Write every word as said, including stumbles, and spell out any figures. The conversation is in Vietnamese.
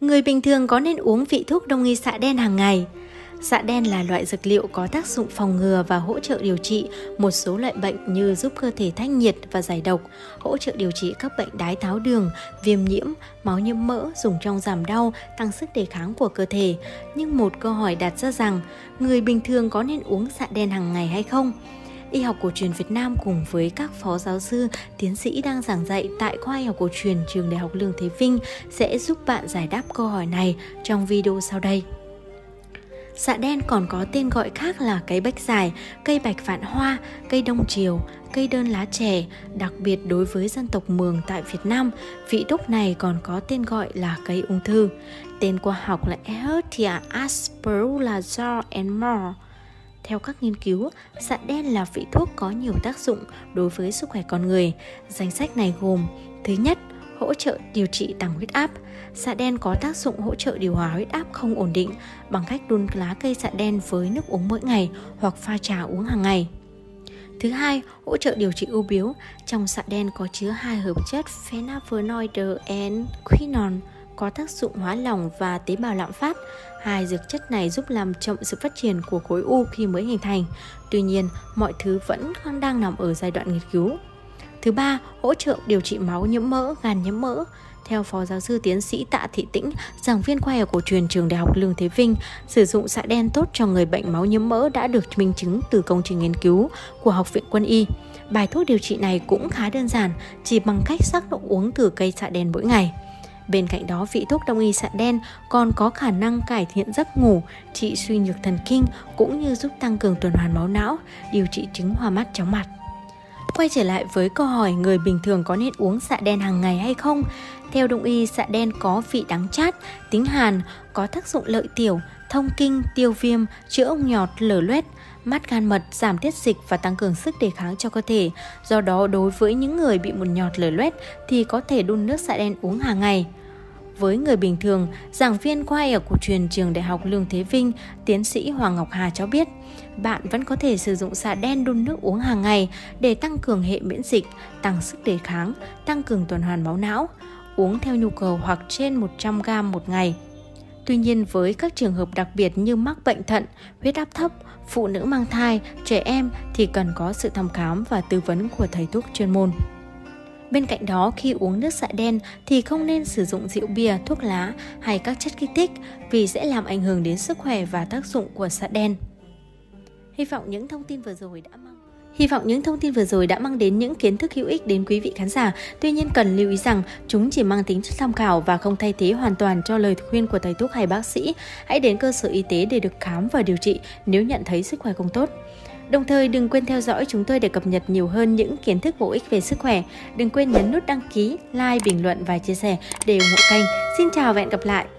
Người bình thường có nên uống vị thuốc đông y xạ đen hàng ngày? Xạ đen là loại dược liệu có tác dụng phòng ngừa và hỗ trợ điều trị một số loại bệnh như giúp cơ thể thanh nhiệt và giải độc, hỗ trợ điều trị các bệnh đái tháo đường, viêm nhiễm, máu nhiễm mỡ, dùng trong giảm đau, tăng sức đề kháng của cơ thể. Nhưng một câu hỏi đặt ra rằng, người bình thường có nên uống xạ đen hàng ngày hay không? Y học cổ truyền Việt Nam cùng với các phó giáo sư, tiến sĩ đang giảng dạy tại khoa y học cổ truyền trường Đại học Lương Thế Vinh sẽ giúp bạn giải đáp câu hỏi này trong video sau đây. Xạ đen còn có tên gọi khác là cây bách dài, cây bạch vạn hoa, cây đông triều, cây đơn lá chè. Đặc biệt đối với dân tộc Mường tại Việt Nam, vị thuốc này còn có tên gọi là cây ung thư. Tên khoa học là Ehrtia asperularia and more. Theo các nghiên cứu, xạ đen là vị thuốc có nhiều tác dụng đối với sức khỏe con người. Danh sách này gồm: thứ nhất, hỗ trợ điều trị tăng huyết áp. Xạ đen có tác dụng hỗ trợ điều hòa huyết áp không ổn định bằng cách đun lá cây xạ đen với nước uống mỗi ngày hoặc pha trà uống hàng ngày. Thứ hai, hỗ trợ điều trị ung bướu. Trong xạ đen có chứa hai hợp chất flavonoid and quinone có tác dụng hóa lỏng và tế bào lạm phát. Hai dược chất này giúp làm chậm sự phát triển của khối u khi mới hình thành. Tuy nhiên, mọi thứ vẫn còn đang nằm ở giai đoạn nghiên cứu. Thứ ba, hỗ trợ điều trị máu nhiễm mỡ, gan nhiễm mỡ. Theo Phó Giáo sư Tiến sĩ Tạ Thị Tĩnh, giảng viên khoa y học cổ truyền trường Đại học Lương Thế Vinh, sử dụng xạ đen tốt cho người bệnh máu nhiễm mỡ đã được minh chứng từ công trình nghiên cứu của Học viện Quân y. Bài thuốc điều trị này cũng khá đơn giản, chỉ bằng cách sắc độ uống từ cây xạ đen mỗi ngày. Bên cạnh đó, vị thuốc đông y xạ đen còn có khả năng cải thiện giấc ngủ, trị suy nhược thần kinh cũng như giúp tăng cường tuần hoàn máu não, điều trị chứng hoa mắt chóng mặt. Quay trở lại với câu hỏi người bình thường có nên uống xạ đen hàng ngày hay không? Theo đông y, xạ đen có vị đắng chát, tính hàn, có tác dụng lợi tiểu, thông kinh, tiêu viêm, chữa ung nhọt, lở loét, mắt gan mật, giảm tiết dịch và tăng cường sức đề kháng cho cơ thể. Do đó, đối với những người bị mụn nhọt lở loét thì có thể đun nước xạ đen uống hàng ngày. Với người bình thường, giảng viên khoa y học cổ truyền trường Đại học Lương Thế Vinh, tiến sĩ Hoàng Ngọc Hà cho biết, bạn vẫn có thể sử dụng xạ đen đun nước uống hàng ngày để tăng cường hệ miễn dịch, tăng sức đề kháng, tăng cường tuần hoàn máu não, uống theo nhu cầu hoặc trên một trăm gam một ngày. Tuy nhiên, với các trường hợp đặc biệt như mắc bệnh thận, huyết áp thấp, phụ nữ mang thai, trẻ em thì cần có sự thăm khám và tư vấn của thầy thuốc chuyên môn. Bên cạnh đó, khi uống nước xạ đen thì không nên sử dụng rượu bia, thuốc lá hay các chất kích thích vì sẽ làm ảnh hưởng đến sức khỏe và tác dụng của xạ đen. Hy vọng những thông tin vừa rồi đã mang Hy vọng những thông tin vừa rồi đã mang đến những kiến thức hữu ích đến quý vị khán giả. Tuy nhiên cần lưu ý rằng chúng chỉ mang tính chất tham khảo và không thay thế hoàn toàn cho lời khuyên của thầy thuốc hay bác sĩ. Hãy đến cơ sở y tế để được khám và điều trị nếu nhận thấy sức khỏe không tốt. Đồng thời đừng quên theo dõi chúng tôi để cập nhật nhiều hơn những kiến thức bổ ích về sức khỏe. Đừng quên nhấn nút đăng ký, like, bình luận và chia sẻ để ủng hộ kênh. Xin chào và hẹn gặp lại!